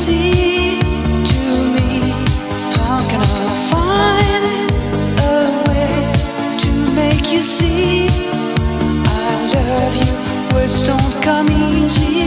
easy to me. How can I find a way to make you see I love you? Words don't come easy.